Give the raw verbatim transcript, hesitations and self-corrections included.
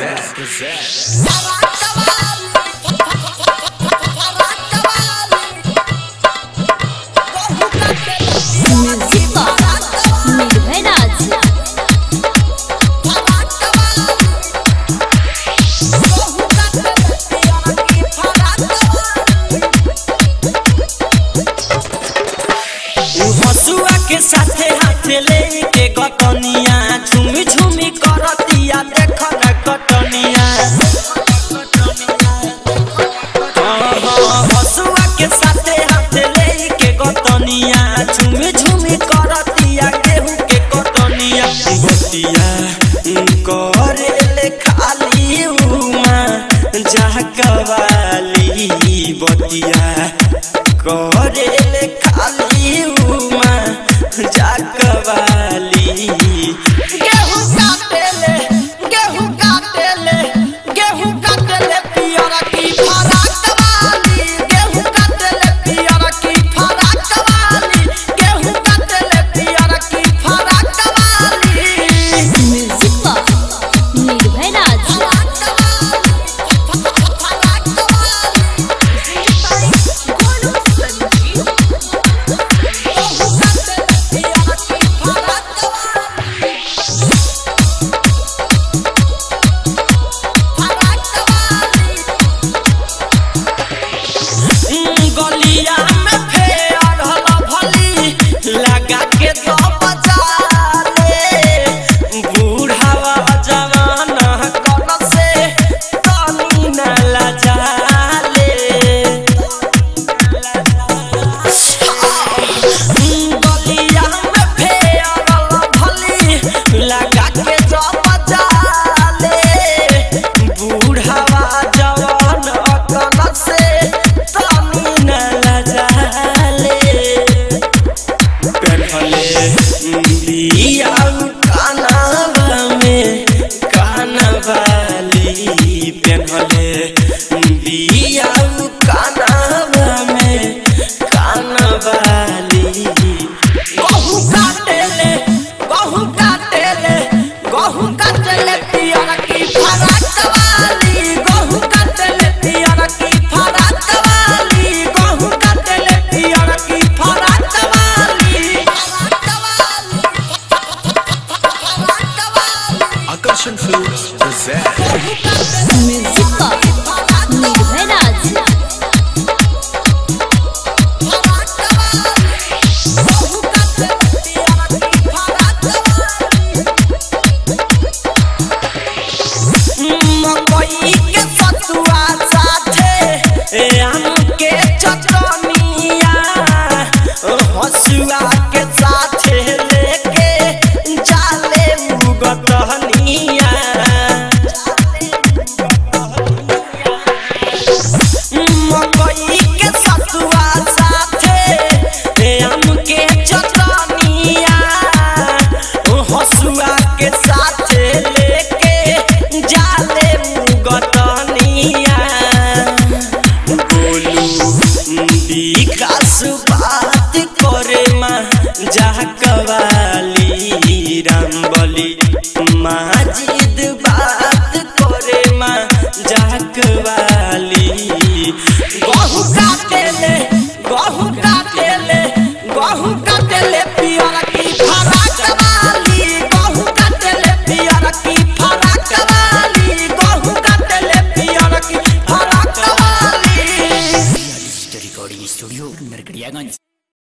हसुआ के साथे हाथ लेके गटनिया झुमी झुमी करतिया देख न गटनिया। हसुआ के साथे हाथ लेके गटनिया झुमी झुमी करतिया गेहूं के गटनिया। बतिया करेले खाली उमा जाकवाली बतिया करेले खाली उमा जाकवाली। गेहूं काटेले गेहूं काटेले गेहूं काटेले पियरा की फराक वाली गेहूं काटेले पियरा की फराक वाली गेहूं काटेले पियरा की फराक वाली। म्यूजिक निर्भय राज गलिया में फेर भली लगा के तो बजा ले बूढ़ावा जवान कौन से तनी न लजा ले। गलिया में फेर भली लगा के तो बजा ले बूढ़ावा जवान कौन से बिया कानवा में कानवाली पेन्हले बिया कानवा में कानवाली। गहूं काटेले गहूं काटेले गहूं काटेले पियरा की फराक वाली गहूं काटेले पियरा की फराक वाली गहूं काटेले पियरा की फराक वाली। Akshan Films present music Nirbhay Raj मकई के सतुआ साथे आम के चटनिया हसुआ के साथे लेके जाले उगतनिया। मकई के सतुआ साथे आम के चटनिया हसुआ के साथे लेके जाले उगतनिया। बोलू विकास बात करे माँ जाकवाली रामबली माजिद बात करे माँ जाकवाली। गहूं काटेले गहूं काटेले गहूं काटेले पियरा की फराक वाली गहूं काटेले पियरा की फराक वाली गहूं काटेले पियरा की फराक वाली। Recording studio Narkatiaganj.